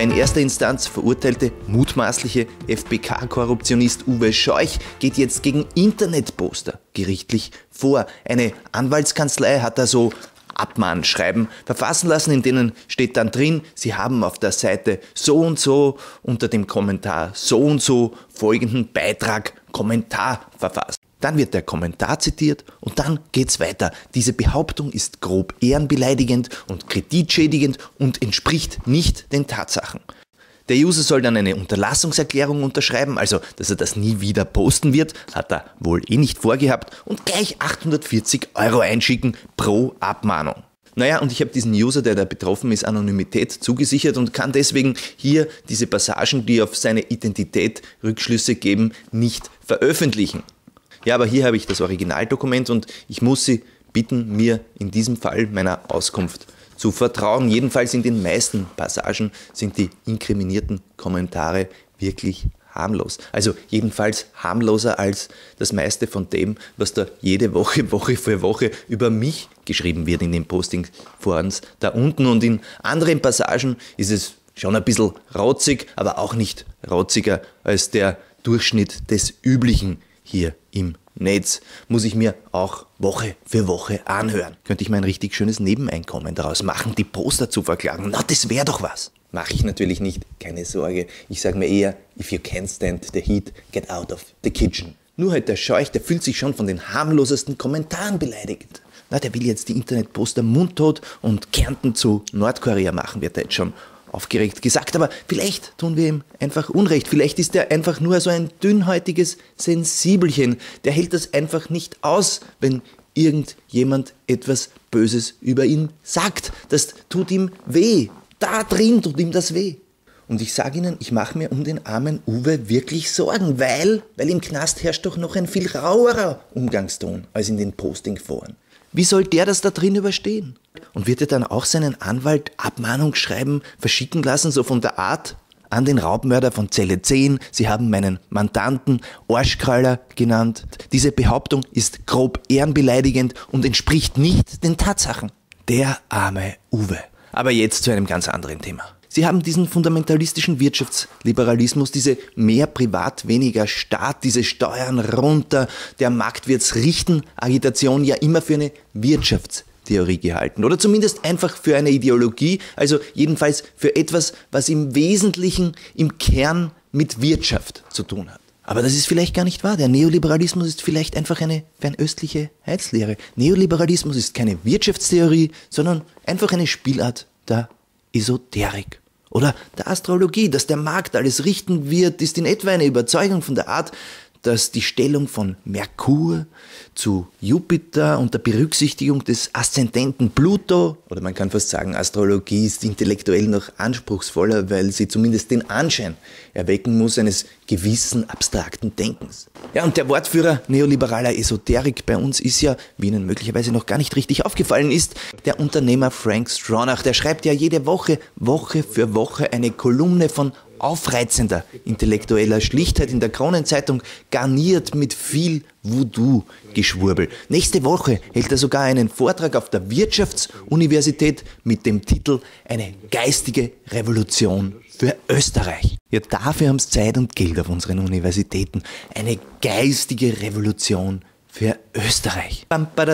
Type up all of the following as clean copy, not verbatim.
Der in erster Instanz verurteilte mutmaßliche FPK-Korruptionist Uwe Scheuch geht jetzt gegen Internetposter gerichtlich vor. Eine Anwaltskanzlei hat da so Abmahnschreiben verfassen lassen, in denen steht dann drin, sie haben auf der Seite so und so unter dem Kommentar so und so folgenden Beitrag Kommentar verfasst. Dann wird der Kommentar zitiert und dann geht's weiter. Diese Behauptung ist grob ehrenbeleidigend und kreditschädigend und entspricht nicht den Tatsachen. Der User soll dann eine Unterlassungserklärung unterschreiben, also dass er das nie wieder posten wird, hat er wohl eh nicht vorgehabt, und gleich 840 € einschicken pro Abmahnung. Naja, und ich habe diesen User, der da betroffen ist, Anonymität zugesichert und kann deswegen hier diese Passagen, die auf seine Identität Rückschlüsse geben, nicht veröffentlichen. Ja, aber hier habe ich das Originaldokument und ich muss Sie bitten, mir in diesem Fall meiner Auskunft zu vertrauen. Jedenfalls in den meisten Passagen sind die inkriminierten Kommentare wirklich harmlos. Also jedenfalls harmloser als das meiste von dem, was da jede Woche, Woche für Woche über mich geschrieben wird in den Posting-Forums da unten. Und in anderen Passagen ist es schon ein bisschen rotzig, aber auch nicht rotziger als der Durchschnitt des Üblichen hier im Netz. Muss ich mir auch Woche für Woche anhören. Könnte ich mein richtig schönes Nebeneinkommen daraus machen, die Poster zu verklagen. Na, das wäre doch was. Mache ich natürlich nicht, keine Sorge. Ich sage mir eher, if you can't stand the heat, get out of the kitchen. Nur halt der Scheuch, der fühlt sich schon von den harmlosesten Kommentaren beleidigt. Na, der will jetzt die Internetposter mundtot und Kärnten zu Nordkorea machen, wird er jetzt schon aufgeregt gesagt, aber vielleicht tun wir ihm einfach Unrecht. Vielleicht ist er einfach nur so ein dünnhäutiges Sensibelchen. Der hält das einfach nicht aus, wenn irgendjemand etwas Böses über ihn sagt. Das tut ihm weh. Da drin tut ihm das weh. Und ich sage Ihnen, ich mache mir um den armen Uwe wirklich Sorgen, weil im Knast herrscht doch noch ein viel rauerer Umgangston als in den Postingforen. Wie soll der das da drin überstehen? Und wird er dann auch seinen Anwalt Abmahnungsschreiben verschicken lassen, so von der Art an den Raubmörder von Zelle 10, Sie haben meinen Mandanten Arschkrauler genannt. Diese Behauptung ist grob ehrenbeleidigend und entspricht nicht den Tatsachen. Der arme Uwe. Aber jetzt zu einem ganz anderen Thema. Sie haben diesen fundamentalistischen Wirtschaftsliberalismus, diese mehr Privat, weniger Staat, diese Steuern runter, der Markt wird's richten, Agitation ja immer für eine Wirtschaftstheorie gehalten. Oder zumindest einfach für eine Ideologie, also jedenfalls für etwas, was im Wesentlichen, im Kern mit Wirtschaft zu tun hat. Aber das ist vielleicht gar nicht wahr. Der Neoliberalismus ist vielleicht einfach eine fernöstliche Heilslehre. Neoliberalismus ist keine Wirtschaftstheorie, sondern einfach eine Spielart der Esoterik. Oder der Astrologie, dass der Markt alles richten wird, ist in etwa eine Überzeugung von der Art, dass die Stellung von Merkur zu Jupiter unter Berücksichtigung des Aszendenten Pluto, oder man kann fast sagen, Astrologie ist intellektuell noch anspruchsvoller, weil sie zumindest den Anschein erwecken muss eines gewissen abstrakten Denkens. Ja, und der Wortführer neoliberaler Esoterik bei uns ist ja, wie Ihnen möglicherweise noch gar nicht richtig aufgefallen ist, der Unternehmer Frank Stronach. Der schreibt ja jede Woche, Woche für Woche eine Kolumne von aufreizender intellektueller Schlichtheit in der Kronenzeitung, garniert mit viel Voodoo-Geschwurbel. Nächste Woche hält er sogar einen Vortrag auf der Wirtschaftsuniversität mit dem Titel »Eine geistige Revolution für Österreich«. Ja, dafür haben sie Zeit und Geld auf unseren Universitäten. Eine geistige Revolution für Österreich.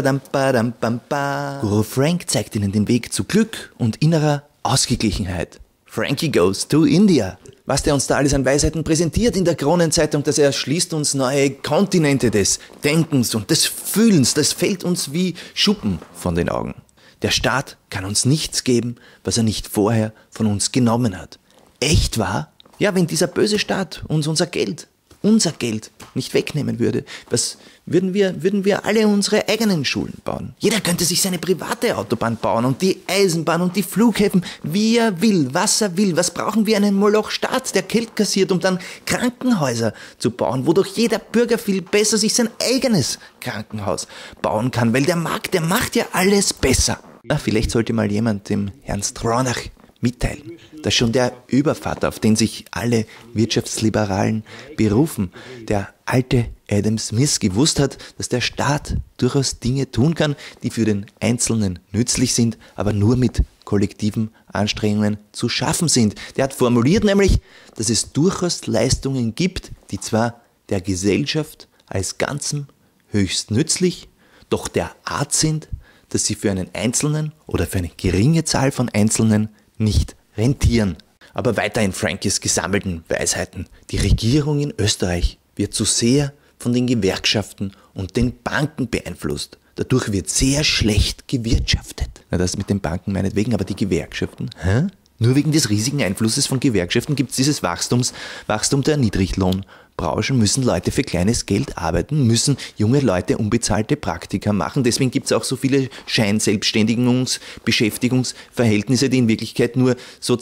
Guru Frank zeigt Ihnen den Weg zu Glück und innerer Ausgeglichenheit. Frankie goes to India. Was der uns da alles an Weisheiten präsentiert in der Kronenzeitung, das erschließt uns neue Kontinente des Denkens und des Fühlens. Das fällt uns wie Schuppen von den Augen. Der Staat kann uns nichts geben, was er nicht vorher von uns genommen hat. Echt wahr? Ja, wenn dieser böse Staat uns unser Geld nicht wegnehmen würde, was würden wir alle unsere eigenen Schulen bauen. Jeder könnte sich seine private Autobahn bauen und die Eisenbahn und die Flughäfen, wie er will, was er will. Was brauchen wir einen Moloch-Staat, der Geld kassiert, um dann Krankenhäuser zu bauen, wodurch jeder Bürger viel besser sich sein eigenes Krankenhaus bauen kann, weil der Markt, der macht ja alles besser. Na, vielleicht sollte mal jemand dem Herrn Stronach mitteilen, dass schon der Übervater, auf den sich alle Wirtschaftsliberalen berufen, der alte Adam Smith, gewusst hat, dass der Staat durchaus Dinge tun kann, die für den Einzelnen nützlich sind, aber nur mit kollektiven Anstrengungen zu schaffen sind. Der hat formuliert nämlich, dass es durchaus Leistungen gibt, die zwar der Gesellschaft als Ganzem höchst nützlich, doch der Art sind, dass sie für einen Einzelnen oder für eine geringe Zahl von Einzelnen nicht rentieren. Aber weiter in Frankies gesammelten Weisheiten. Die Regierung in Österreich wird zu sehr von den Gewerkschaften und den Banken beeinflusst. Dadurch wird sehr schlecht gewirtschaftet. Na, das mit den Banken meinetwegen, aber die Gewerkschaften? Nur wegen des riesigen Einflusses von Gewerkschaften gibt es dieses Wachstum der Niedriglohnbranchen, müssen Leute für kleines Geld arbeiten, müssen junge Leute unbezahlte Praktika machen. Deswegen gibt es auch so viele Scheinselbstständigungs-Beschäftigungsverhältnisse, die in Wirklichkeit nur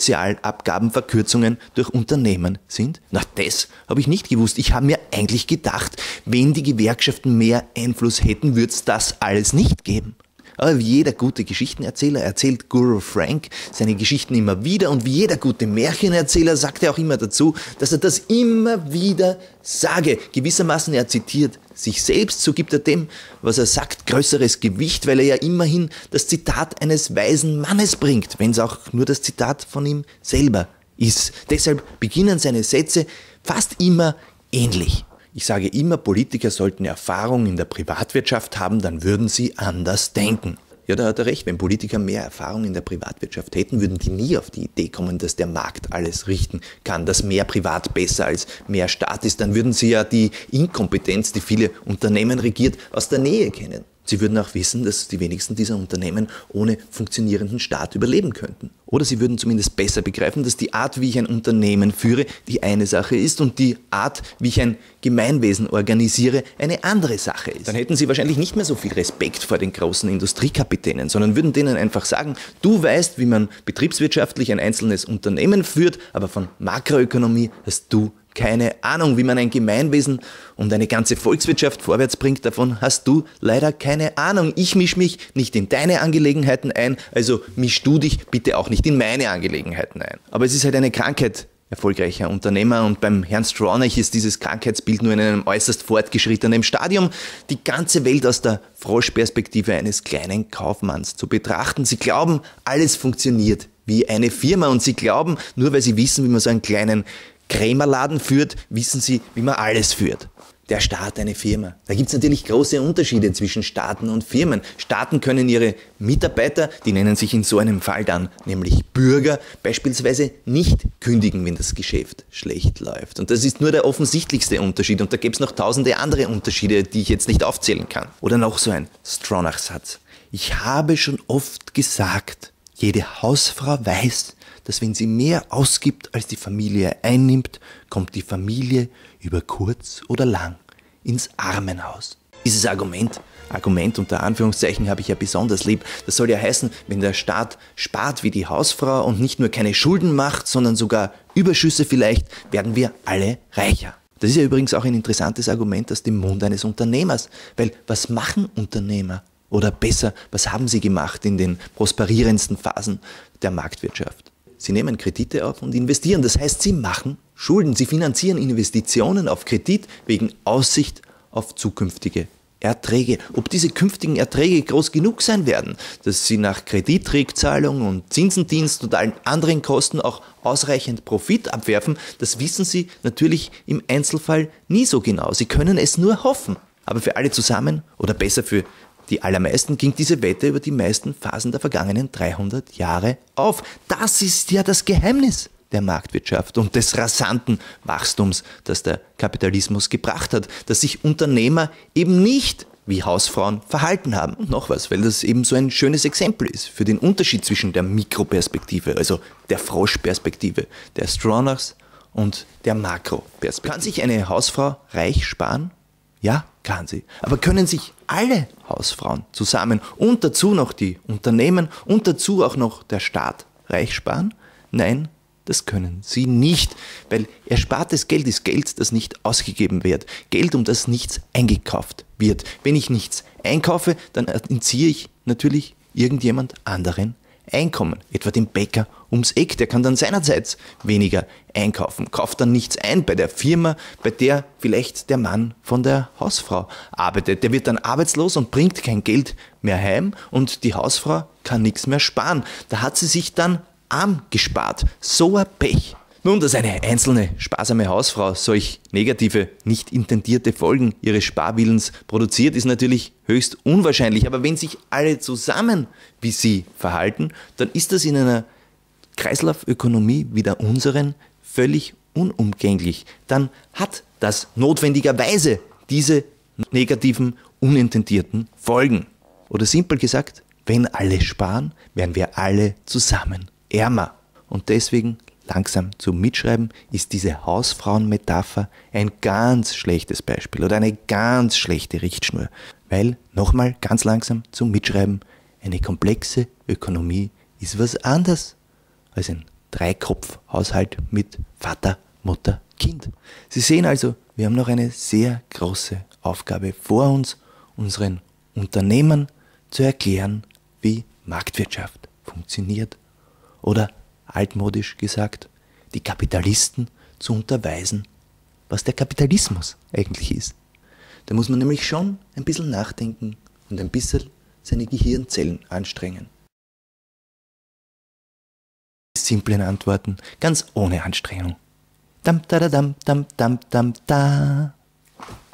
Sozialabgabenverkürzungen durch Unternehmen sind. Na, das habe ich nicht gewusst. Ich habe mir eigentlich gedacht, wenn die Gewerkschaften mehr Einfluss hätten, würde es das alles nicht geben. Aber wie jeder gute Geschichtenerzähler erzählt Guru Frank seine Geschichten immer wieder und wie jeder gute Märchenerzähler sagt er auch immer dazu, dass er das immer wieder sage. Gewissermaßen er zitiert sich selbst, so gibt er dem, was er sagt, größeres Gewicht, weil er ja immerhin das Zitat eines weisen Mannes bringt, wenn es auch nur das Zitat von ihm selber ist. Deshalb beginnen seine Sätze fast immer ähnlich. Ich sage immer, Politiker sollten Erfahrung in der Privatwirtschaft haben, dann würden sie anders denken. Ja, da hat er recht. Wenn Politiker mehr Erfahrung in der Privatwirtschaft hätten, würden die nie auf die Idee kommen, dass der Markt alles richten kann, dass mehr Privat besser als mehr Staat ist. Dann würden sie ja die Inkompetenz, die viele Unternehmen regiert, aus der Nähe kennen. Sie würden auch wissen, dass die wenigsten dieser Unternehmen ohne funktionierenden Staat überleben könnten. Oder sie würden zumindest besser begreifen, dass die Art, wie ich ein Unternehmen führe, die eine Sache ist und die Art, wie ich ein Gemeinwesen organisiere, eine andere Sache ist. Dann hätten sie wahrscheinlich nicht mehr so viel Respekt vor den großen Industriekapitänen, sondern würden denen einfach sagen, du weißt, wie man betriebswirtschaftlich ein einzelnes Unternehmen führt, aber von Makroökonomie hast du keine Ahnung, wie man ein Gemeinwesen und eine ganze Volkswirtschaft vorwärts bringt, davon hast du leider keine Ahnung. Ich mische mich nicht in deine Angelegenheiten ein, also misch du dich bitte auch nicht in meine Angelegenheiten ein. Aber es ist halt eine Krankheit erfolgreicher Unternehmer und beim Herrn Stronach ist dieses Krankheitsbild nur in einem äußerst fortgeschrittenen Stadium, die ganze Welt aus der Froschperspektive eines kleinen Kaufmanns zu betrachten. Sie glauben, alles funktioniert wie eine Firma und sie glauben, nur weil sie wissen, wie man so einen kleinen Krämerladen führt, wissen sie, wie man alles führt. Der Staat, eine Firma. Da gibt es natürlich große Unterschiede zwischen Staaten und Firmen. Staaten können ihre Mitarbeiter, die nennen sich in so einem Fall dann nämlich Bürger, beispielsweise nicht kündigen, wenn das Geschäft schlecht läuft. Und das ist nur der offensichtlichste Unterschied. Und da gäbe es noch tausende andere Unterschiede, die ich jetzt nicht aufzählen kann. Oder noch so ein Stronach-Satz. Ich habe schon oft gesagt, jede Hausfrau weiß, dass wenn sie mehr ausgibt, als die Familie einnimmt, kommt die Familie über kurz oder lang ins Armenhaus. Dieses Argument unter Anführungszeichen habe ich ja besonders lieb. Das soll ja heißen, wenn der Staat spart wie die Hausfrau und nicht nur keine Schulden macht, sondern sogar Überschüsse vielleicht, werden wir alle reicher. Das ist ja übrigens auch ein interessantes Argument aus dem Mund eines Unternehmers, weil was machen Unternehmer? Oder besser, was haben sie gemacht in den prosperierendsten Phasen der Marktwirtschaft? Sie nehmen Kredite auf und investieren. Das heißt, sie machen Schulden. Sie finanzieren Investitionen auf Kredit wegen Aussicht auf zukünftige Erträge. Ob diese künftigen Erträge groß genug sein werden, dass sie nach Kreditrückzahlung und Zinsendienst und allen anderen Kosten auch ausreichend Profit abwerfen, das wissen sie natürlich im Einzelfall nie so genau. Sie können es nur hoffen. Aber für alle zusammen, oder besser für die allermeisten, ging diese Wette über die meisten Phasen der vergangenen 300 Jahre auf. Das ist ja das Geheimnis der Marktwirtschaft und des rasanten Wachstums, das der Kapitalismus gebracht hat, dass sich Unternehmer eben nicht wie Hausfrauen verhalten haben. Und noch was, weil das eben so ein schönes Exempel ist für den Unterschied zwischen der Mikroperspektive, also der Froschperspektive, der Stronachs und der Makroperspektive. Kann sich eine Hausfrau reich sparen? Ja, kann sie. Aber können sich alle Hausfrauen zusammen und dazu noch die Unternehmen und dazu auch noch der Staat reich sparen? Nein, das können sie nicht, weil erspartes Geld ist Geld, das nicht ausgegeben wird. Geld, um das nichts eingekauft wird. Wenn ich nichts einkaufe, dann entziehe ich natürlich irgendjemand anderen Einkommen, etwa dem Bäcker ums Eck, der kann dann seinerseits weniger einkaufen, kauft dann nichts ein bei der Firma, bei der vielleicht der Mann von der Hausfrau arbeitet. Der wird dann arbeitslos und bringt kein Geld mehr heim und die Hausfrau kann nichts mehr sparen. Da hat sie sich dann arm gespart. So ein Pech. Nun, dass eine einzelne sparsame Hausfrau solch negative, nicht intendierte Folgen ihres Sparwillens produziert, ist natürlich höchst unwahrscheinlich. Aber wenn sich alle zusammen wie sie verhalten, dann ist das in einer Kreislaufökonomie wie der unseren völlig unumgänglich. Dann hat das notwendigerweise diese negativen, unintendierten Folgen. Oder simpel gesagt, wenn alle sparen, werden wir alle zusammen ärmer. Und deswegen langsam zum Mitschreiben ist diese Hausfrauenmetapher ein ganz schlechtes Beispiel oder eine ganz schlechte Richtschnur. Weil, nochmal ganz langsam zum Mitschreiben, eine komplexe Ökonomie ist was anderes als ein Dreikopf-Haushalt mit Vater, Mutter, Kind. Sie sehen also, wir haben noch eine sehr große Aufgabe vor uns, unseren Unternehmern zu erklären, wie Marktwirtschaft funktioniert. Oder altmodisch gesagt, die Kapitalisten zu unterweisen, was der Kapitalismus eigentlich ist. Da muss man nämlich schon ein bisschen nachdenken und ein bisschen seine Gehirnzellen anstrengen. Simplen Antworten, ganz ohne Anstrengung. Dam, da, da, dam, dam, dam, dam, da.